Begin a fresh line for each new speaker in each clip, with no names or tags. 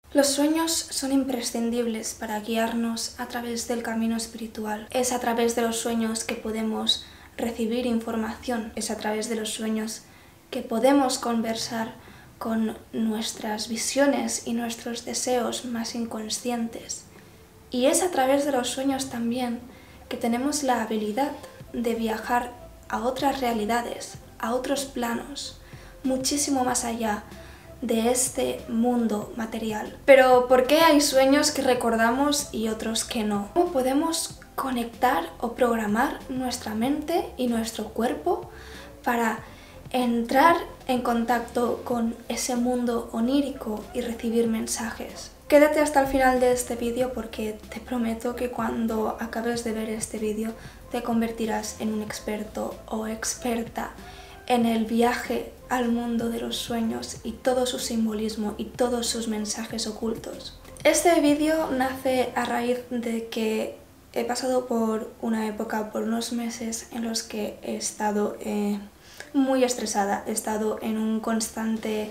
Los sueños son imprescindibles para guiarnos a través del camino espiritual. Es a través de los sueños que podemos recibir información. Es a través de los sueños que podemos conversar con nuestras visiones y nuestros deseos más inconscientes. Y es a través de los sueños también que tenemos la habilidad de viajar a otras realidades, a otros planos, muchísimo más allá de este mundo material. Pero ¿por qué hay sueños que recordamos y otros que no? ¿Cómo podemos conectar o programar nuestra mente y nuestro cuerpo para entrar en contacto con ese mundo onírico y recibir mensajes? Quédate hasta el final de este vídeo porque te prometo que cuando acabes de ver este vídeo te convertirás en un experto o experta en el viaje al mundo de los sueños y todo su simbolismo y todos sus mensajes ocultos. Este vídeo nace a raíz de que he pasado por una época, por unos meses en los que he estado muy estresada, he estado en un constante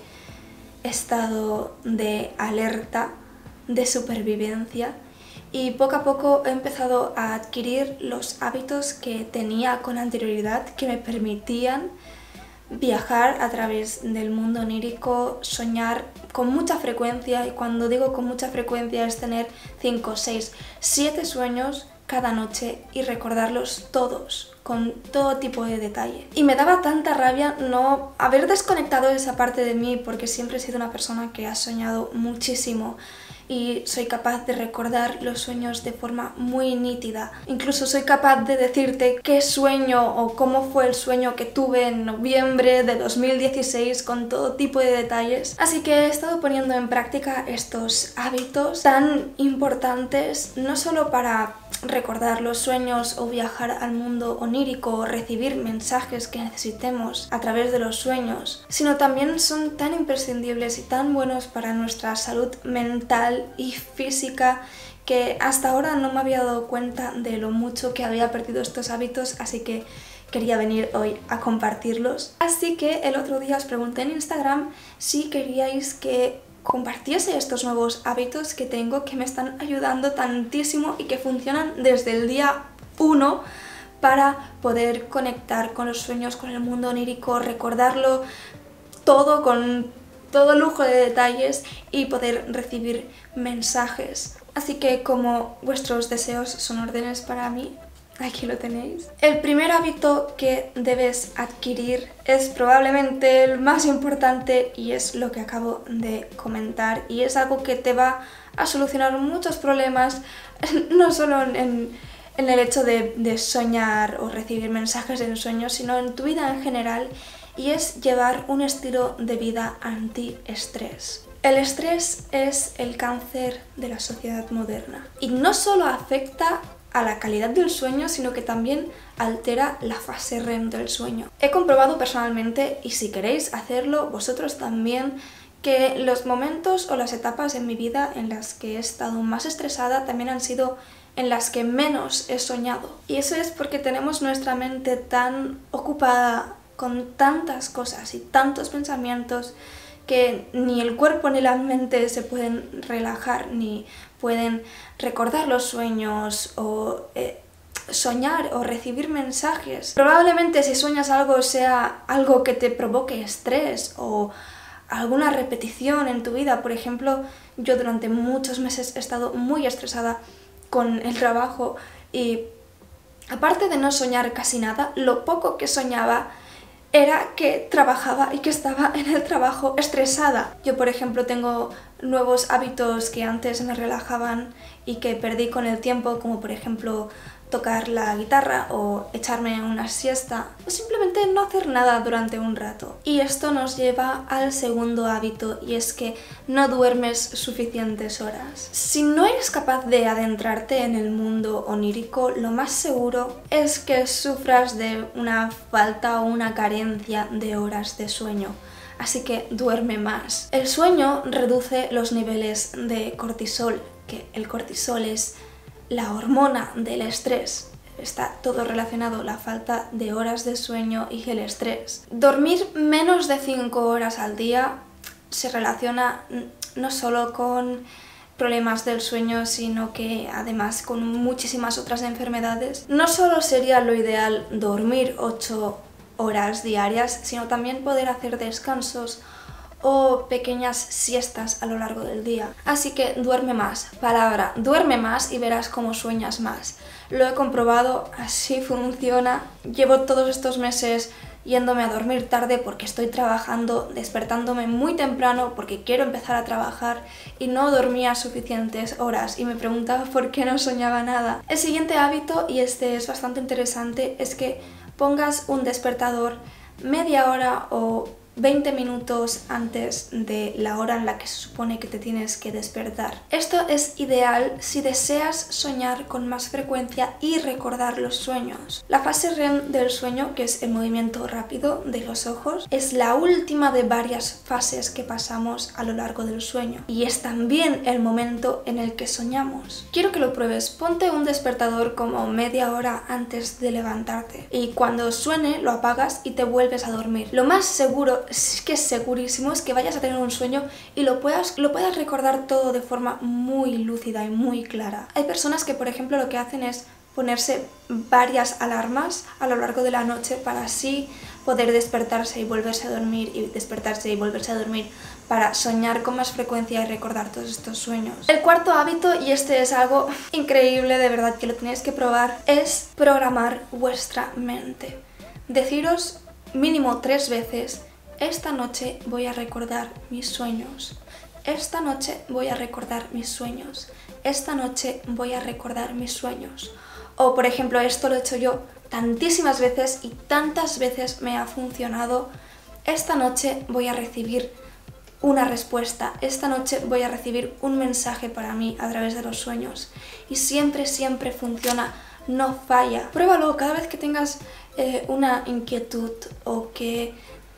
estado de alerta, de supervivencia, y poco a poco he empezado a adquirir los hábitos que tenía con anterioridad que me permitían viajar a través del mundo onírico, soñar con mucha frecuencia, y cuando digo con mucha frecuencia es tener 5, 6, 7 sueños cada noche y recordarlos todos, con todo tipo de detalle. Y me daba tanta rabia no haber desconectado esa parte de mí, porque siempre he sido una persona que ha soñado muchísimo y soy capaz de recordar los sueños de forma muy nítida. Incluso soy capaz de decirte qué sueño o cómo fue el sueño que tuve en noviembre de 2016 con todo tipo de detalles. Así que he estado poniendo en práctica estos hábitos tan importantes, no solo para recordar los sueños o viajar al mundo onírico o recibir mensajes que necesitemos a través de los sueños, sino también son tan imprescindibles y tan buenos para nuestra salud mental y física que hasta ahora no me había dado cuenta de lo mucho que había perdido estos hábitos, así que quería venir hoy a compartirlos. Así que el otro día os pregunté en Instagram si queríais que compartiese estos nuevos hábitos que tengo, que me están ayudando tantísimo y que funcionan desde el día 1 para poder conectar con los sueños, con el mundo onírico, recordarlo todo con todo lujo de detalles y poder recibir mensajes. Así que como vuestros deseos son órdenes para mí, aquí lo tenéis. El primer hábito que debes adquirir es probablemente el más importante y es lo que acabo de comentar, y es algo que te va a solucionar muchos problemas, no solo en el hecho de soñar o recibir mensajes en sueños, sino en tu vida en general, y es llevar un estilo de vida antiestrés. El estrés es el cáncer de la sociedad moderna y no solo afecta a la calidad del sueño, sino que también altera la fase REM del sueño. He comprobado personalmente, y si queréis hacerlo vosotros también, que los momentos o las etapas en mi vida en las que he estado más estresada también han sido en las que menos he soñado. Y eso es porque tenemos nuestra mente tan ocupada con tantas cosas y tantos pensamientos que ni el cuerpo ni la mente se pueden relajar, ni pueden recordar los sueños o soñar o recibir mensajes. Probablemente si sueñas algo sea algo que te provoque estrés o alguna repetición en tu vida. Por ejemplo, yo durante muchos meses he estado muy estresada con el trabajo y aparte de no soñar casi nada, lo poco que soñaba era que trabajaba y que estaba en el trabajo estresada. Yo, por ejemplo, tengo nuevos hábitos que antes me relajaban y que perdí con el tiempo, como por ejemplo tocar la guitarra o echarme una siesta o simplemente no hacer nada durante un rato. Y esto nos lleva al segundo hábito, y es que no duermes suficientes horas. Si no eres capaz de adentrarte en el mundo onírico, lo más seguro es que sufras de una falta o una carencia de horas de sueño. Así que duerme más. El sueño reduce los niveles de cortisol, que el cortisol es la hormona del estrés. Está todo relacionado, la falta de horas de sueño y el estrés. Dormir menos de 5 horas al día se relaciona no solo con problemas del sueño, sino que además con muchísimas otras enfermedades. No solo sería lo ideal dormir 8 horas diarias, sino también poder hacer descansos o pequeñas siestas a lo largo del día. Así que duerme más, palabra, duerme más y verás cómo sueñas más. Lo he comprobado, así funciona. Llevo todos estos meses yéndome a dormir tarde porque estoy trabajando, despertándome muy temprano porque quiero empezar a trabajar y no dormía suficientes horas y me preguntaba por qué no soñaba nada. El siguiente hábito, y este es bastante interesante, es que pongas un despertador media hora o 20 minutos antes de la hora en la que se supone que te tienes que despertar. Esto es ideal si deseas soñar con más frecuencia y recordar los sueños. La fase REM del sueño, que es el movimiento rápido de los ojos, es la última de varias fases que pasamos a lo largo del sueño y es también el momento en el que soñamos. Quiero que lo pruebes. Ponte un despertador como media hora antes de levantarte y cuando suene lo apagas y te vuelves a dormir. Lo más seguro, es que es segurísimo, es que vayas a tener un sueño y lo puedas recordar todo de forma muy lúcida y muy clara. Hay personas que, por ejemplo, lo que hacen es ponerse varias alarmas a lo largo de la noche para así poder despertarse y volverse a dormir y despertarse y volverse a dormir para soñar con más frecuencia y recordar todos estos sueños. El cuarto hábito, y este es algo increíble, de verdad que lo tenéis que probar, es programar vuestra mente. Deciros mínimo 3 veces: esta noche voy a recordar mis sueños. Esta noche voy a recordar mis sueños. Esta noche voy a recordar mis sueños. O, por ejemplo, esto lo he hecho yo tantísimas veces y tantas veces me ha funcionado. Esta noche voy a recibir una respuesta. Esta noche voy a recibir un mensaje para mí a través de los sueños. Y siempre, siempre funciona. No falla. Pruébalo cada vez que tengas una inquietud o que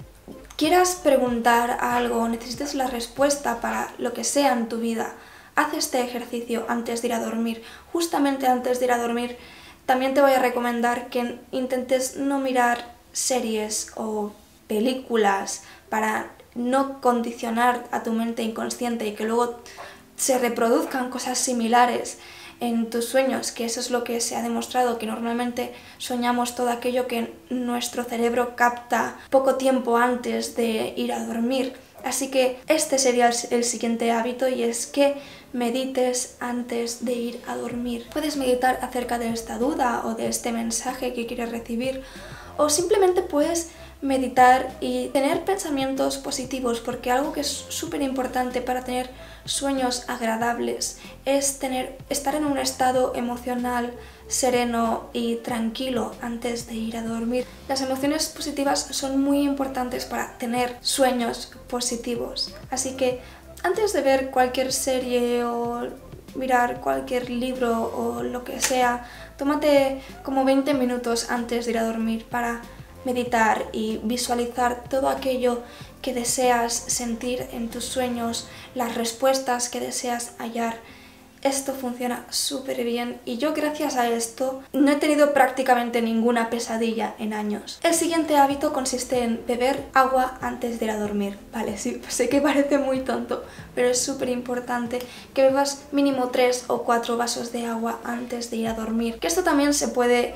quieras preguntar algo o necesites la respuesta para lo que sea en tu vida. Haz este ejercicio antes de ir a dormir. Justamente antes de ir a dormir también te voy a recomendar que intentes no mirar series o películas para no condicionar a tu mente inconsciente y que luego se reproduzcan cosas similares en tus sueños, que eso es lo que se ha demostrado, que normalmente soñamos todo aquello que nuestro cerebro capta poco tiempo antes de ir a dormir. Así que este sería el siguiente hábito, y es que medites antes de ir a dormir. Puedes meditar acerca de esta duda o de este mensaje que quieres recibir, o simplemente puedes meditar y tener pensamientos positivos, porque algo que es súper importante para tener sueños agradables es estar en un estado emocional sereno y tranquilo antes de ir a dormir. Las emociones positivas son muy importantes para tener sueños positivos, así que antes de ver cualquier serie o mirar cualquier libro o lo que sea, tómate como 20 minutos antes de ir a dormir para meditar y visualizar todo aquello que deseas sentir en tus sueños, las respuestas que deseas hallar. Esto funciona súper bien y yo, gracias a esto, no he tenido prácticamente ninguna pesadilla en años. El siguiente hábito consiste en beber agua antes de ir a dormir. Vale, sí, sé que parece muy tonto, pero es súper importante que bebas mínimo 3 o 4 vasos de agua antes de ir a dormir. Que esto también se puede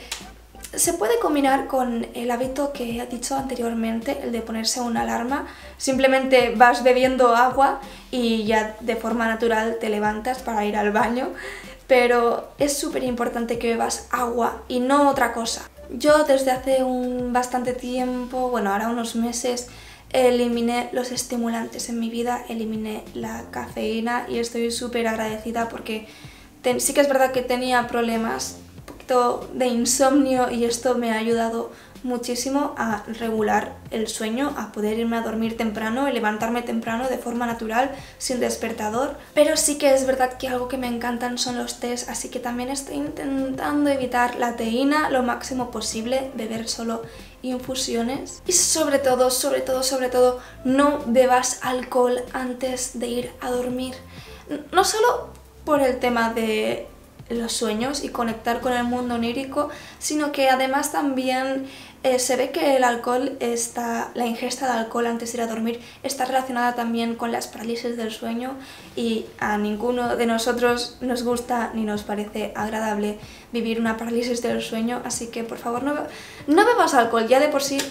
combinar con el hábito que he dicho anteriormente, el de ponerse una alarma. Simplemente vas bebiendo agua y ya de forma natural te levantas para ir al baño, pero es súper importante que bebas agua y no otra cosa. Yo desde hace bastante tiempo, bueno, ahora unos meses, eliminé los estimulantes en mi vida, eliminé la cafeína y estoy súper agradecida porque sí que es verdad que tenía problemas de insomnio y esto me ha ayudado muchísimo a regular el sueño, a poder irme a dormir temprano y levantarme temprano de forma natural, sin despertador. Pero sí que es verdad que algo que me encantan son los tés, así que también estoy intentando evitar la teína lo máximo posible, beber solo infusiones. Y sobre todo, no bebas alcohol antes de ir a dormir. No solo por el tema de los sueños y conectar con el mundo onírico, sino que además también Se ve que el alcohol la ingesta de alcohol antes de ir a dormir está relacionada también con las parálisis del sueño, y a ninguno de nosotros nos gusta ni nos parece agradable vivir una parálisis del sueño, así que por favor no bebas alcohol. Ya de por sí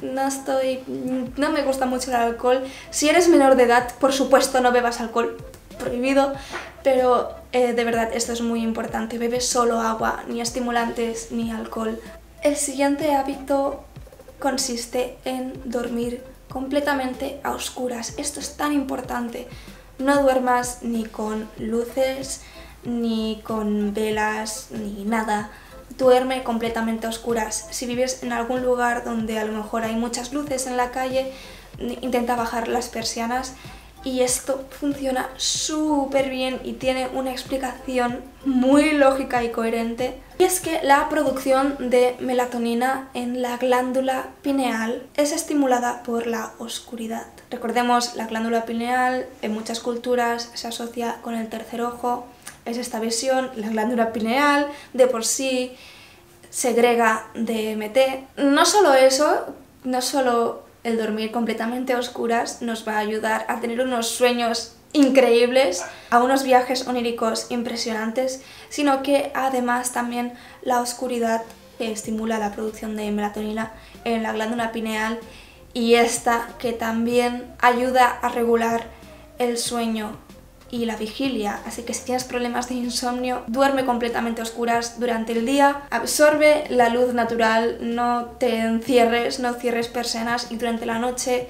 no me gusta mucho el alcohol. Si eres menor de edad, por supuesto no bebas alcohol, prohibido, pero de verdad esto es muy importante: bebe solo agua, ni estimulantes ni alcohol. El siguiente hábito consiste en dormir completamente a oscuras. Esto es tan importante. No duermas ni con luces, ni con velas, ni nada. Duerme completamente a oscuras. Si vives en algún lugar donde a lo mejor hay muchas luces en la calle, intenta bajar las persianas. Y esto funciona súper bien y tiene una explicación muy lógica y coherente. Y es que la producción de melatonina en la glándula pineal es estimulada por la oscuridad. Recordemos, la glándula pineal en muchas culturas se asocia con el tercer ojo. Es esta visión, la glándula pineal de por sí segrega DMT. No solo eso, no solo el dormir completamente a oscuras nos va a ayudar a tener unos sueños increíbles, a unos viajes oníricos impresionantes, sino que además también la oscuridad estimula la producción de melatonina en la glándula pineal, y esta que también ayuda a regular el sueño y la vigilia. Así que si tienes problemas de insomnio, duerme completamente a oscuras durante el día, absorbe la luz natural, no te encierres, no cierres persianas, y durante la noche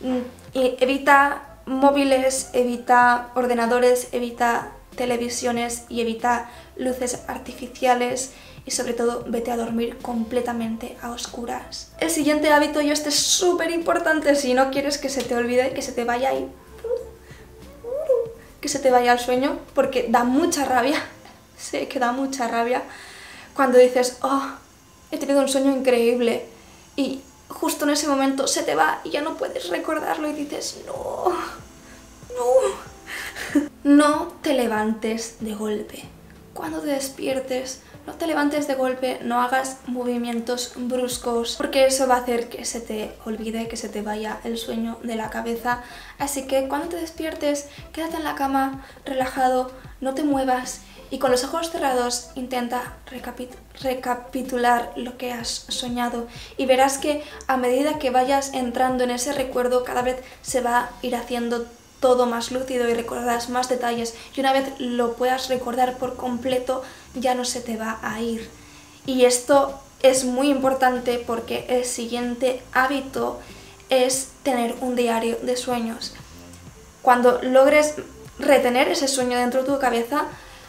evita móviles, evita ordenadores, evita televisiones y evita luces artificiales, y sobre todo vete a dormir completamente a oscuras. El siguiente hábito, y este es súper importante si no quieres que se te olvide, que se te vaya ahí, que se te vaya al sueño, porque da mucha rabia, sé que da mucha rabia cuando dices: oh, he tenido un sueño increíble, y justo en ese momento se te va y ya no puedes recordarlo y dices: no. No te levantes de golpe. Cuando te despiertes, no te levantes de golpe, no hagas movimientos bruscos, porque eso va a hacer que se te olvide, que se te vaya el sueño de la cabeza. Así que cuando te despiertes, quédate en la cama, relajado, no te muevas, y con los ojos cerrados intenta recapitular lo que has soñado, y verás que a medida que vayas entrando en ese recuerdo, cada vez se va a ir haciendo todo más lúcido y recordarás más detalles, y una vez lo puedas recordar por completo ya no se te va a ir. Y esto es muy importante porque el siguiente hábito es tener un diario de sueños. Cuando logres retener ese sueño dentro de tu cabeza,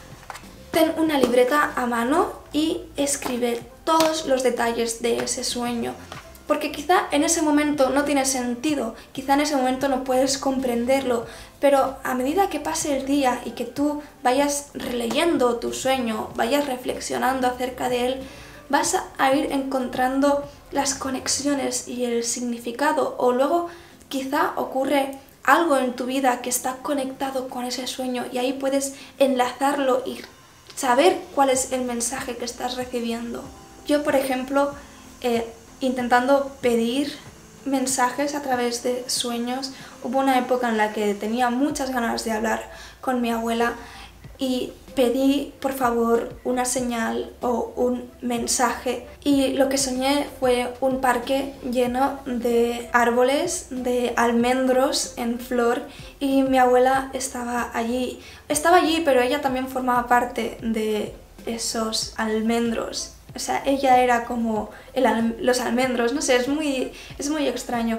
ten una libreta a mano y escribe todos los detalles de ese sueño. Porque quizá en ese momento no tiene sentido, quizá en ese momento no puedes comprenderlo, pero a medida que pase el día y que tú vayas releyendo tu sueño, vayas reflexionando acerca de él, vas a ir encontrando las conexiones y el significado, o luego quizá ocurre algo en tu vida que está conectado con ese sueño, y ahí puedes enlazarlo y saber cuál es el mensaje que estás recibiendo. Yo, por ejemplo, intentando pedir mensajes a través de sueños, hubo una época en la que tenía muchas ganas de hablar con mi abuela y pedí por favor una señal o un mensaje, y lo que soñé fue un parque lleno de árboles de almendros en flor, y mi abuela estaba allí, pero ella también formaba parte de esos almendros. O sea, ella era como los almendros, no sé, es muy extraño.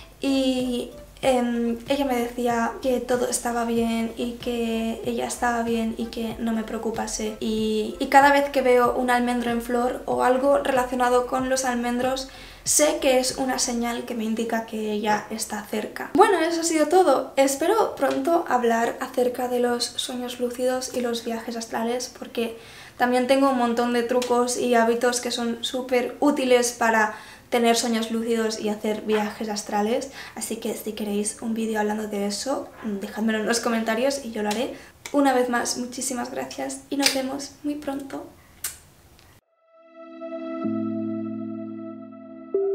Y ella me decía que todo estaba bien y que ella estaba bien y que no me preocupase. Y cada vez que veo un almendro en flor o algo relacionado con los almendros, sé que es una señal que me indica que ella está cerca. Bueno, eso ha sido todo. Espero pronto hablar acerca de los sueños lúcidos y los viajes astrales, porque también tengo un montón de trucos y hábitos que son súper útiles para tener sueños lúcidos y hacer viajes astrales. Así que si queréis un vídeo hablando de eso, dejadmelo en los comentarios y yo lo haré. Una vez más, muchísimas gracias y nos vemos muy pronto.